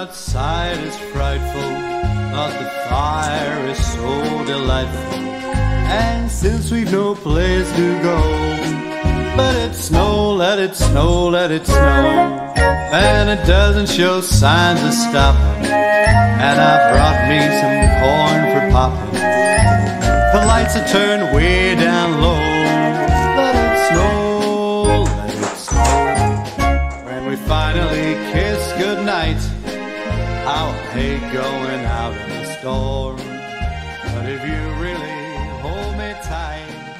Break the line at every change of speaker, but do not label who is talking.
outside is frightful, but the fire is so delightful. And since we've no place to go, let it snow, let it snow, let it snow. And it doesn't show signs of stopping. And I brought me some corn for popping. The lights are turned way down low. Let it snow, let it snow. When we finally kiss goodnight, I'll hate going out in the storm. But if you really hold me tight,